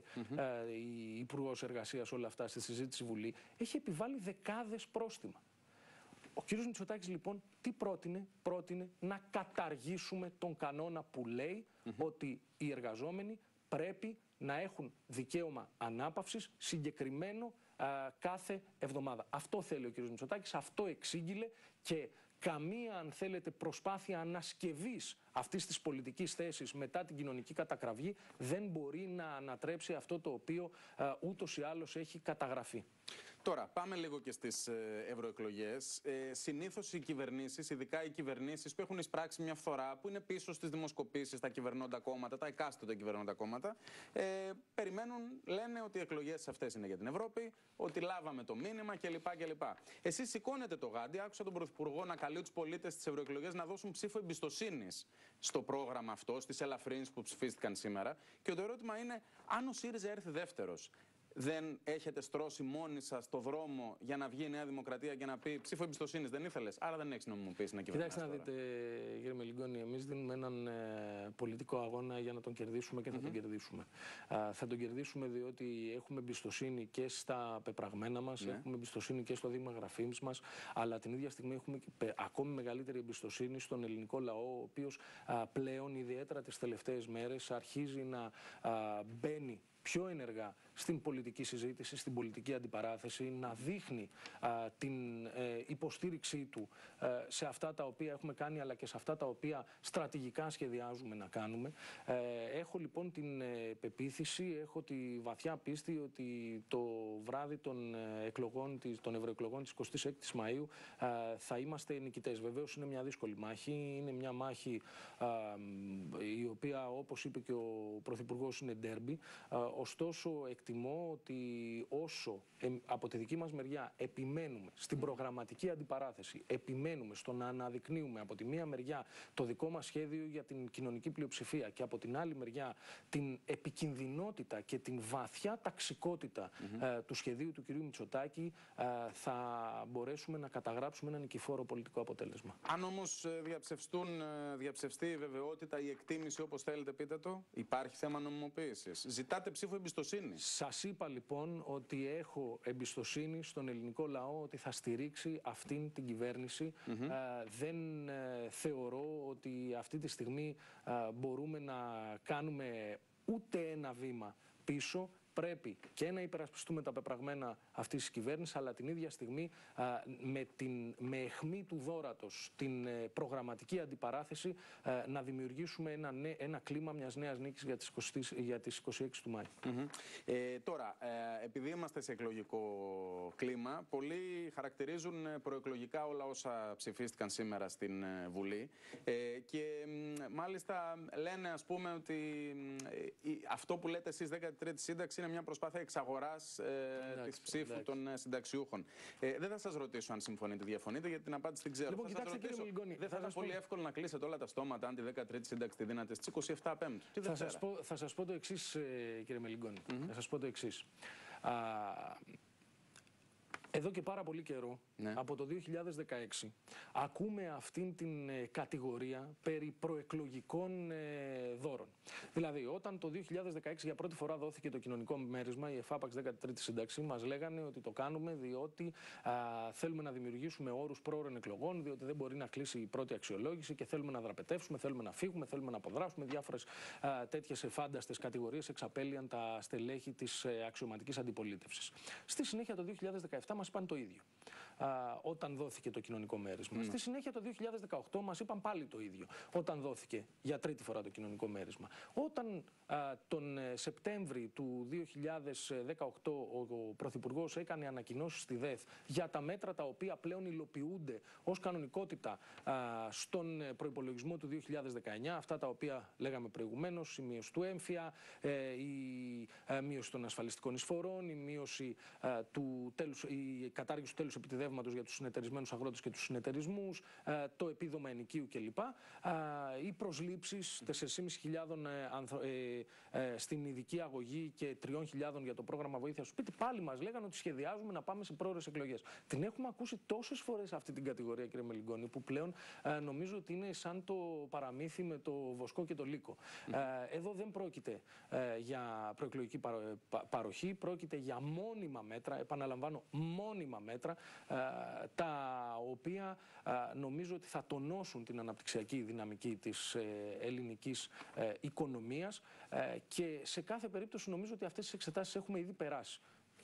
η Υπουργός Εργασίας όλα αυτά στη συζήτηση Βουλή, έχει επιβάλει δεκάδες πρόστιμα. Ο κ. Μητσοτάκης λοιπόν τι πρότεινε? Πρότεινε να καταργήσουμε τον κανόνα που λέει ότι οι εργαζόμενοι πρέπει να έχουν δικαίωμα ανάπαυσης συγκεκριμένο κάθε εβδομάδα. Αυτό θέλει ο κ. Μητσοτάκης, αυτό εξήγηλε, και καμία, αν θέλετε, προσπάθεια ανασκευής αυτής της πολιτικής θέσης μετά την κοινωνική κατακραυγή δεν μπορεί να ανατρέψει αυτό το οποίο ούτως ή άλλως έχει καταγραφεί. Τώρα, πάμε λίγο και στις ευρωεκλογές. Συνήθως οι κυβερνήσεις, ειδικά οι κυβερνήσεις που έχουν εισπράξει μια φθορά, που είναι πίσω στις δημοσκοπήσεις, τα κυβερνώντα κόμματα, τα εκάστοτε κυβερνώντα κόμματα, περιμένουν, λένε ότι οι εκλογές αυτές είναι για την Ευρώπη, ότι λάβαμε το μήνυμα κλπ. Εσείς σηκώνετε το γάντι, άκουσα τον Πρωθυπουργό να καλεί τους πολίτες στις ευρωεκλογές να δώσουν ψήφο εμπιστοσύνης στο πρόγραμμα αυτό, στις ελαφρύνσεις που ψηφίστηκαν σήμερα. Και το ερώτημα είναι, αν ο ΣΥΡΙΖΑ έρθει δεύτερος, δεν έχετε στρώσει μόνοι σας το δρόμο για να βγει η Νέα Δημοκρατία και να πει ψήφο εμπιστοσύνης δεν ήθελες, άρα δεν έχεις νομιμοποίηση να κυβερνάς? Κοιτάξτε να δείτε, κύριε Μελιγγώνη, εμείς δίνουμε έναν πολιτικό αγώνα για να τον κερδίσουμε και θα τον κερδίσουμε. Θα τον κερδίσουμε διότι έχουμε εμπιστοσύνη και στα πεπραγμένα μας, έχουμε εμπιστοσύνη και στο δείγμα γραφής μας, αλλά την ίδια στιγμή έχουμε ακόμη μεγαλύτερη εμπιστοσύνη στον ελληνικό λαό, ο οποίος πλέον, ιδιαίτερα τις τελευταίες μέρες, αρχίζει να μπαίνει πιο ενεργά στην πολιτική συζήτηση, στην πολιτική αντιπαράθεση, να δείχνει την υποστήριξή του σε αυτά τα οποία έχουμε κάνει, αλλά και σε αυτά τα οποία στρατηγικά σχεδιάζουμε να κάνουμε. Έχω λοιπόν την πεποίθηση, έχω τη βαθιά πίστη ότι το βράδυ των ευρωεκλογών της 26ης Μαΐου θα είμαστε νικητές. Βεβαίως είναι μια δύσκολη μάχη, είναι μια μάχη η οποία, όπως είπε και ο Πρωθυπουργός, είναι ντέρμπι. Ωστόσο, εκτιμώ ότι όσο από τη δική μας μεριά επιμένουμε στην προγραμματική αντιπαράθεση, επιμένουμε στο να αναδεικνύουμε από τη μία μεριά το δικό μας σχέδιο για την κοινωνική πλειοψηφία και από την άλλη μεριά την επικινδυνότητα και την βαθιά ταξικότητα του σχεδίου του κ. Μητσοτάκη, θα μπορέσουμε να καταγράψουμε ένα νικηφόρο πολιτικό αποτέλεσμα. Αν όμως διαψευστεί η βεβαιότητα, η εκτίμηση, όπως θέλετε πείτε το, υπάρχει θέμα νομιμοποίησης? Ζητάτε ψήφο εμπιστοσύνη? Σας είπα λοιπόν ότι έχω εμπιστοσύνη στον ελληνικό λαό ότι θα στηρίξει αυτήν την κυβέρνηση. Δεν θεωρώ ότι αυτή τη στιγμή μπορούμε να κάνουμε ούτε ένα βήμα πίσω. Πρέπει και να υπερασπιστούμε τα πεπραγμένα αυτής της κυβέρνησης, αλλά την ίδια στιγμή με αιχμή του δώρατος, την προγραμματική αντιπαράθεση, να δημιουργήσουμε ένα κλίμα μιας νέας νίκης για τις 26 του Μάη. Τώρα, επειδή είμαστε σε εκλογικό κλίμα, πολλοί χαρακτηρίζουν προεκλογικά όλα όσα ψηφίστηκαν σήμερα στην Βουλή και μάλιστα λένε, ας πούμε, ότι αυτό που λέτε εσείς 13η σύνταξη είναι μια προσπάθεια εξαγοράς της ψήφου των συνταξιούχων. Δεν θα σας ρωτήσω αν συμφωνείτε ή διαφωνείτε, γιατί την απάντηση την ξέρω. Λοιπόν, κοιτάξτε, κύριε Μελιγγώνη, δεν θα ήταν πολύ εύκολο να κλείσετε όλα τα στόματα αν τη 13η σύνταξη τη δίνατε στις 27 Πέμπτου? Θα σας πω το εξής, κύριε Μελιγγώνη. Θα σας πω το εξής. Εδώ και πάρα πολύ καιρό, από το 2016, ακούμε αυτήν την κατηγορία περί προεκλογικών δώρων. Δηλαδή, όταν το 2016 για πρώτη φορά δόθηκε το κοινωνικό μέρισμα, η εφάπαξ 13η σύνταξη, μας λέγανε ότι το κάνουμε διότι θέλουμε να δημιουργήσουμε όρους πρόωρων εκλογών, διότι δεν μπορεί να κλείσει η πρώτη αξιολόγηση και θέλουμε να δραπετεύσουμε, θέλουμε να φύγουμε, θέλουμε να αποδράσουμε. Διάφορες τέτοιες εφάνταστες κατηγορίες εξαπέλυαν τα στελέχη της αξιωματικής αντιπολίτευσης. Στη συνέχεια, το 2017 μας είπαν το ίδιο, όταν δόθηκε το κοινωνικό μέρισμα. Στη συνέχεια το 2018 μας είπαν πάλι το ίδιο, όταν δόθηκε για τρίτη φορά το κοινωνικό μέρισμα. Όταν τον Σεπτέμβρη του 2018 ο Πρωθυπουργός έκανε ανακοινώσεις στη ΔΕΘ για τα μέτρα τα οποία πλέον υλοποιούνται ως κανονικότητα στον προϋπολογισμό του 2019, αυτά τα οποία λέγαμε προηγουμένως, η μείωση του έμφυα, η μείωση των ασφαλιστικών εισφορών, η μείωση του τέλους, η κατάργηση του τέλους επιτιδεύματος ρεύματος για τους συνεταιρισμένους αγρότες και τους συνεταιρισμούς, το επίδομα ενοικίου κλπ. Οι προσλήψεις 4.500 στην ειδική αγωγή και 3.000 για το πρόγραμμα βοήθειας στο σπίτι. Πάλι μας λέγανε ότι σχεδιάζουμε να πάμε σε πρόορες εκλογές. Την έχουμε ακούσει τόσες φορές αυτή την κατηγορία, κύριε Μελιγγώνη, που πλέον νομίζω ότι είναι σαν το παραμύθι με το βοσκό και το λύκο. Εδώ δεν πρόκειται για προεκλογική παροχή, πρόκειται για μόνιμα μέτρα, επαναλαμβάνω, μόνιμα μέτρα, τα οποία νομίζω ότι θα τονώσουν την αναπτυξιακή δυναμική της ελληνικής οικονομίας και σε κάθε περίπτωση νομίζω ότι αυτές τις εξετάσεις έχουμε ήδη περάσει.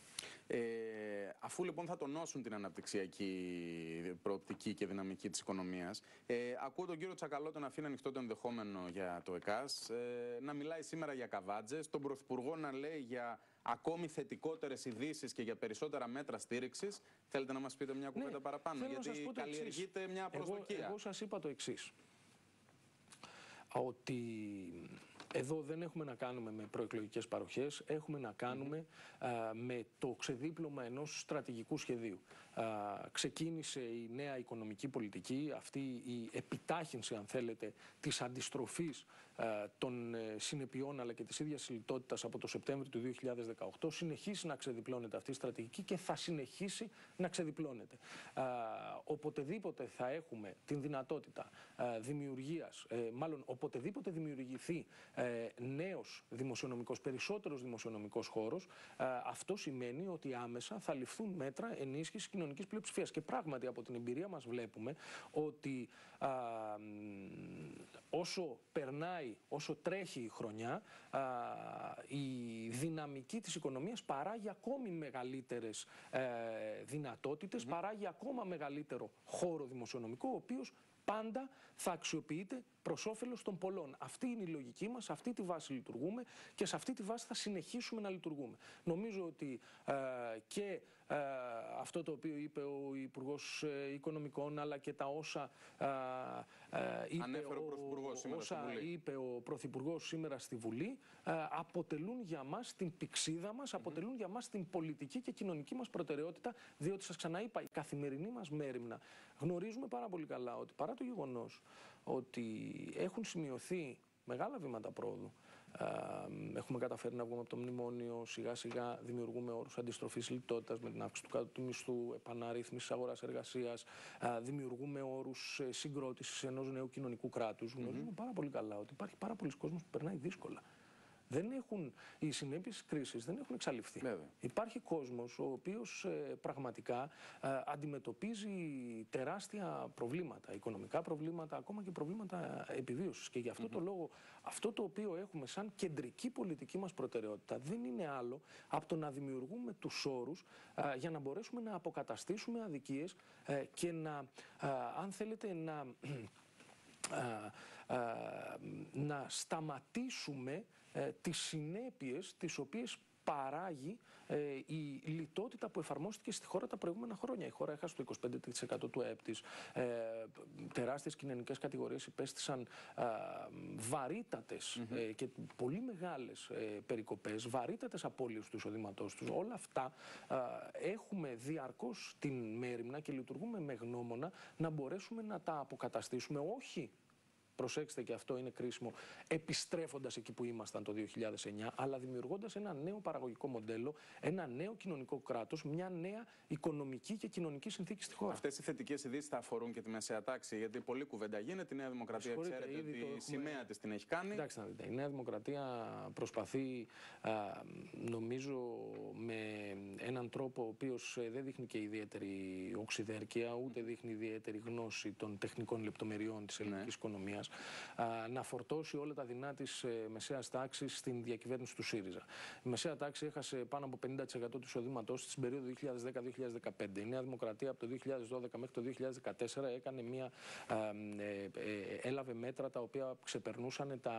Αφού λοιπόν θα τονώσουν την αναπτυξιακή προοπτική και δυναμική της οικονομίας, ακούω τον κύριο Τσακαλώτο να αφήνει ανοιχτό το ενδεχόμενο για το ΕΚΑΣ, να μιλάει σήμερα για καβάτζες, τον Πρωθυπουργό να λέει για ακόμη θετικότερες ειδήσεις και για περισσότερα μέτρα στήριξης. Θέλετε να μας πείτε μια κουβέντα παραπάνω, γιατί καλλιεργείται μια προσδοκία. Εγώ σας είπα το εξής, ότι εδώ δεν έχουμε να κάνουμε με προεκλογικές παροχές, έχουμε να κάνουμε με το ξεδίπλωμα ενός στρατηγικού σχεδίου. Ξεκίνησε η νέα οικονομική πολιτική, αυτή η επιτάχυνση, αν θέλετε, της αντιστροφής των συνεπειών αλλά και της ίδιας λιτότητας από το Σεπτέμβριο του 2018. Συνεχίσει να ξεδιπλώνεται αυτή η στρατηγική και θα συνεχίσει να ξεδιπλώνεται. Οποτεδήποτε θα έχουμε την δυνατότητα δημιουργίας, μάλλον οποτεδήποτε δημιουργηθεί νέος δημοσιονομικός, περισσότερος δημοσιονομικός χώρος, αυτό σημαίνει ότι άμεσα θα ληφθούν μέτρα ενίσχυσης κοινωνικής πλειοψηφίας. Και πράγματι από την εμπειρία μας βλέπουμε ότι όσο περνάει, όσο τρέχει η χρονιά, η δυναμική της οικονομίας παράγει ακόμη μεγαλύτερες δυνατότητες, παράγει ακόμα μεγαλύτερο χώρο δημοσιονομικό, ο οποίος πάντα θα αξιοποιείται προς όφελος των πολλών. Αυτή είναι η λογική μας, σε αυτή τη βάση λειτουργούμε και σε αυτή τη βάση θα συνεχίσουμε να λειτουργούμε. Νομίζω ότι και αυτό το οποίο είπε ο Υπουργός Οικονομικών, αλλά και τα όσα είπε ο Πρωθυπουργός σήμερα στη Βουλή, αποτελούν για μας την πηξίδα μας, αποτελούν για μας την πολιτική και κοινωνική μας προτεραιότητα, διότι σας ξαναείπα, η καθημερινή μας μέριμνα γνωρίζουμε πάρα πολύ καλά ότι παρά το γεγονός ότι έχουν σημειωθεί μεγάλα βήματα πρόοδου, έχουμε καταφέρει να βγούμε από το μνημόνιο, σιγά σιγά δημιουργούμε όρους αντιστροφής λιτότητας με την αύξηση του κάτω του μισθού, επαναρρύθμισης αγοράς εργασίας, δημιουργούμε όρους συγκρότησης ενός νέου κοινωνικού κράτους. Γνωρίζουμε πάρα πολύ καλά ότι υπάρχει πάρα πολλοί κόσμος που περνάει δύσκολα. Οι συνέπειες της κρίσης δεν έχουν εξαλειφθεί. Υπάρχει κόσμος ο οποίος πραγματικά αντιμετωπίζει τεράστια προβλήματα, οικονομικά προβλήματα, ακόμα και προβλήματα επιβίωσης. Και γι' αυτό το λόγο, αυτό το οποίο έχουμε σαν κεντρική πολιτική μας προτεραιότητα δεν είναι άλλο από το να δημιουργούμε τους όρους για να μπορέσουμε να αποκαταστήσουμε αδικίες και να, αν θέλετε, να σταματήσουμε τις συνέπειες τις οποίες παράγει η λιτότητα που εφαρμόστηκε στη χώρα τα προηγούμενα χρόνια. Η χώρα έχασε το 25% του ΑΕΠ της. Τεράστιες κοινωνικές κατηγορίες υπέστησαν βαρύτατες και πολύ μεγάλες περικοπές, βαρύτατες απώλειες του εισοδήματός τους. Όλα αυτά έχουμε διαρκώς την μέριμνα και λειτουργούμε με γνώμονα να μπορέσουμε να τα αποκαταστήσουμε, όχι, προσέξτε και αυτό είναι κρίσιμο, επιστρέφοντας εκεί που ήμασταν το 2009, αλλά δημιουργώντας ένα νέο παραγωγικό μοντέλο, ένα νέο κοινωνικό κράτος, μια νέα οικονομική και κοινωνική συνθήκη στη χώρα. Αυτές οι θετικές ειδήσεις θα αφορούν και τη μεσαία τάξη, γιατί πολλή κουβέντα γίνεται. Η Νέα Δημοκρατία, ξέρετε ότι η σημαία της την έχει κάνει. Εντάξει, να δείτε, η Νέα Δημοκρατία προσπαθεί, νομίζω, με έναν τρόπο ο οποίος δεν δείχνει και ιδιαίτερη οξυδέρκεια, ούτε δείχνει ιδιαίτερη γνώση των τεχνικών λεπτομεριών της ελληνικής οικονομίας, να φορτώσει όλα τα δεινά της μεσαίας τάξης στην διακυβέρνηση του ΣΥΡΙΖΑ. Η μεσαία τάξη έχασε πάνω από 50% του εισοδήματός της στην περίοδο 2010-2015. Η Νέα Δημοκρατία από το 2012 μέχρι το 2014 έλαβε μέτρα τα οποία ξεπερνούσαν τα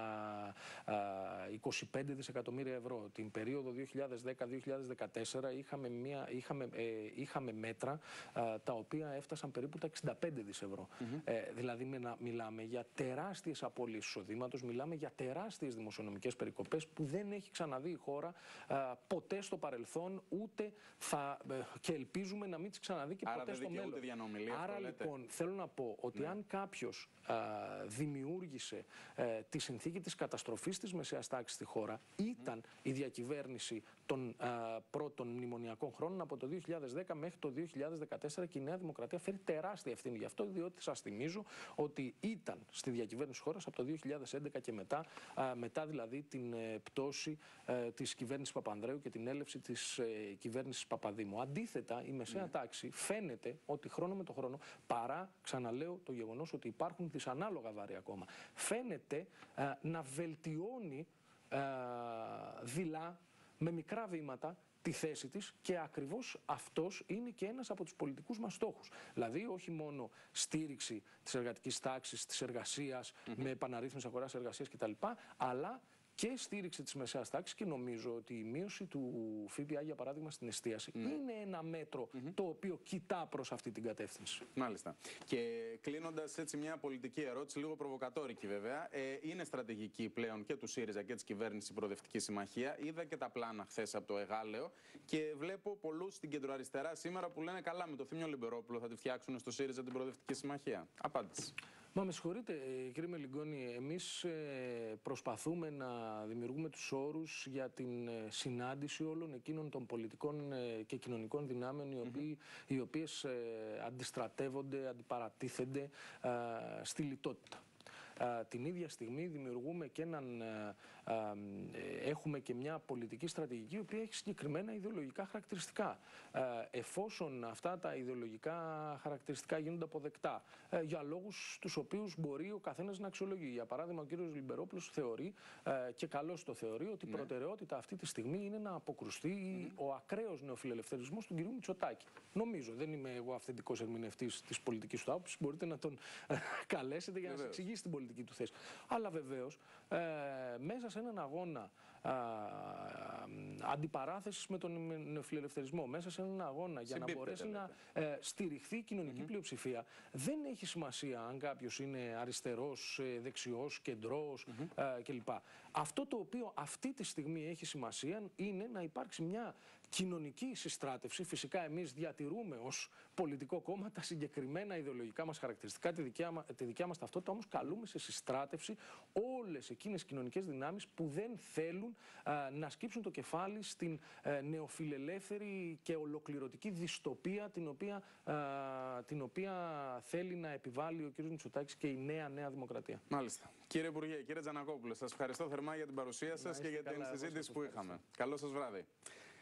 25 δισεκατομμύρια ευρώ. Την περίοδο 2010-2014 είχαμε μέτρα τα οποία έφτασαν περίπου τα 65 δις ευρώ. Δηλαδή μιλάμε για τεράστια τεράστιες απώλειες εισοδήματος, μιλάμε για τεράστιες δημοσιονομικές περικοπές που δεν έχει ξαναδεί η χώρα ποτέ στο παρελθόν, ούτε και ελπίζουμε να μην τις ξαναδεί και ποτέ στο μέλλον. Άρα λοιπόν θέλω να πω ότι αν κάποιος δημιούργησε τη συνθήκη της καταστροφής της μεσαίας τάξης στη χώρα, ήταν η διακυβέρνηση των πρώτων μνημονιακών χρόνων από το 2010 μέχρι το 2014, και η Νέα Δημοκρατία φέρει τεράστια ευθύνη γι' αυτό, διότι σας θυμίζω ότι ήταν στη διακυβέρνηση χώρας από το 2011 και μετά δηλαδή την πτώση της κυβέρνησης Παπανδρέου και την έλευση της κυβέρνησης Παπαδήμου. Αντίθετα, η μεσαία τάξη φαίνεται ότι χρόνο με το χρόνο, παρά, ξαναλέω, το γεγονός ότι υπάρχουν δυσανάλογα βάρη ακόμα, φαίνεται να βελτιώνει δειλά, με μικρά βήματα, τη θέση της, και ακριβώς αυτός είναι και ένας από τους πολιτικούς μας στόχους. Δηλαδή όχι μόνο στήριξη της εργατικής τάξης, της εργασίας, με επαναρρύθμιση αγοράς εργασίας κτλ., αλλά και στήριξη της μεσαίας τάξης, και νομίζω ότι η μείωση του ΦΠΑ, για παράδειγμα, στην εστίαση είναι ένα μέτρο το οποίο κοιτά προς αυτή την κατεύθυνση. Μάλιστα. Και κλείνοντας έτσι μια πολιτική ερώτηση, λίγο προβοκατόρικη βέβαια, είναι στρατηγική πλέον και του ΣΥΡΙΖΑ και της κυβέρνησης η Προοδευτική Συμμαχία. Είδα και τα πλάνα χθες από το Εγάλεο και βλέπω πολλούς στην κεντροαριστερά σήμερα που λένε καλά, με το Θήμιο Λιμπερόπουλο θα τη φτιάξουν στο ΣΥΡΙΖΑ την Προοδευτική Συμμαχία. Απάντηση. Μα με συγχωρείτε, κύριε Μελιγκόνη, εμείς προσπαθούμε να δημιουργούμε τους όρους για την συνάντηση όλων εκείνων των πολιτικών και κοινωνικών δυνάμεων οι οποίες αντιστρατεύονται, αντιπαρατίθενται στη λιτότητα. Την ίδια στιγμή δημιουργούμε και έχουμε και μια πολιτική στρατηγική η οποία έχει συγκεκριμένα ιδεολογικά χαρακτηριστικά. Εφόσον αυτά τα ιδεολογικά χαρακτηριστικά γίνονται αποδεκτά για λόγους τους οποίους μπορεί ο καθένας να αξιολογεί. Για παράδειγμα, ο κύριος Λιμπερόπουλος θεωρεί, και καλώς το θεωρεί, ότι η προτεραιότητα αυτή τη στιγμή είναι να αποκρουστεί ο ακραίος νεοφιλελευθερισμός του κυρίου Μητσοτάκη. Νομίζω, δεν είμαι εγώ αυθεντικός ερμηνευτής της πολιτικής του άποψης, μπορείτε να τον καλέσετε για να σας εξηγήσει την πολιτική του θέση. Αλλά βεβαίως, μέσα σε έναν αγώνα αντιπαράθεσης με τον νεοφιλελευθερισμό, μέσα σε έναν αγώνα για να μπορέσει να στηριχθεί η κοινωνική πλειοψηφία, δεν έχει σημασία αν κάποιος είναι αριστερός, δεξιός, κεντρός κλπ. Αυτό το οποίο αυτή τη στιγμή έχει σημασία είναι να υπάρξει μια κοινωνική συστράτευση. Φυσικά εμείς διατηρούμε ως πολιτικό κόμμα τα συγκεκριμένα ιδεολογικά μας χαρακτηριστικά, τη δικιά μας ταυτότητα, όμως καλούμε σε συστράτευση όλες εκείνες οι κοινωνικές δυνάμεις που δεν θέλουν να σκύψουν το κεφάλι στην νεοφιλελεύθερη και ολοκληρωτική δυστοπία την οποία θέλει να επιβάλλει ο κ. Μητσοτάκης και η Νέα Δημοκρατία. Μάλιστα. Κύριε Υπουργέ, κύριε Τζανακόπουλε, σας ευχαριστώ θερμά για την παρουσία σας και για την συζήτηση που είχαμε. Καλό σας βράδυ.